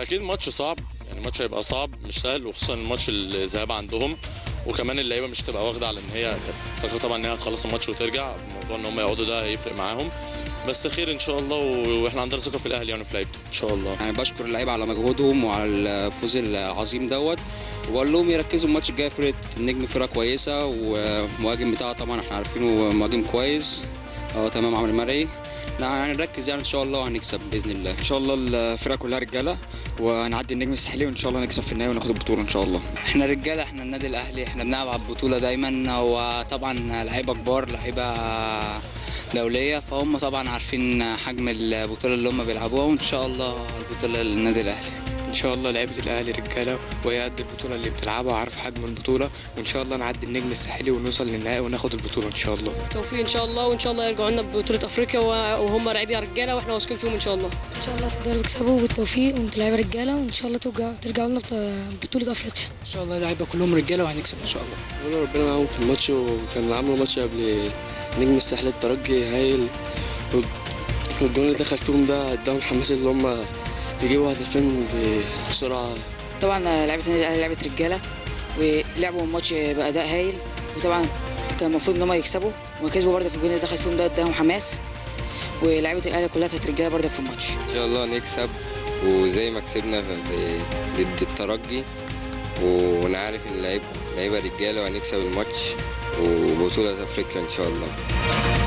اكيد ماتش صعب، يعني الماتش هيبقى صعب مش سهل، وخصوصا الماتش الذهاب عندهم، وكمان اللعيبه مش تبقى واخده على ان هي فاكره طبعا ان هي هتخلص الماتش وترجع. موضوع ان هم يقعدوا ده هيفرق معاهم، بس خير ان شاء الله، واحنا عندنا ثقه في الاهلي يعني في لعيبته ان شاء الله. يعني بشكر اللعيبه على مجهودهم وعلى الفوز العظيم دوت، وبقول لهم يركزوا الماتش الجاي. فرقه النجم فرقه كويسه، والمهاجم بتاعها طبعا احنا عارفينه مهاجم كويس، تمام عمرو مرعي. يعني نركز يعني ان شاء الله هنكسب باذن الله. ان شاء الله الفرقه كلها رجاله، وهنعدي النجم الساحلي وان شاء الله نكسب في النهائي وناخد البطوله ان شاء الله. احنا رجاله، احنا النادي الاهلي، احنا بنلعب على البطوله دايما، وطبعا لعيبه كبار، لعيبه دوليه، فهم طبعا عارفين حجم البطوله اللي هم بيلعبوها، وان شاء الله البطوله للنادي الاهلي. ان شاء الله لعيبه الاهلي رجاله، وهي قد البطوله اللي بتلعبها وعارف حجم البطوله، وان شاء الله نعدي النجم الساحلي ونوصل للنهائي وناخد البطوله ان شاء الله. توفيق ان شاء الله، وان شاء الله يرجعوا لنا ببطوله افريقيا، وهم لعيبه رجاله واحنا واثقين فيهم ان شاء الله. ان شاء الله تقدروا تكسبوا بالتوفيق، وانتوا لعيبه رجاله، وان شاء الله ترجعوا لنا ببطوله افريقيا. ان شاء الله اللعيبه كلهم رجاله وهنكسب ان شاء الله. والله ربنا معاهم في الماتش، وكان عملوا ماتش قبل نجم الساحل الترجي هايل، والجون اللي دخل فيهم ده اداهم حماس اللي هم يجيبوا هدفين بسرعه. طبعا لعيبه النادي الاهلي لعبه رجاله، ولعبوا الماتش باداء هايل، وطبعا كان المفروض ان هم يكسبوا، وكسبوا برضك. الجون اللي دخل فيهم ده اداهم حماس، ولاعيبه الاهلي كلها كانت رجاله برضك في الماتش. ان شاء الله نكسب، وزي ما كسبنا ضد الترجي، ونعرف ان اللعيبه رجاله، وهنكسب الماتش وبطوله افريقيا ان شاء الله.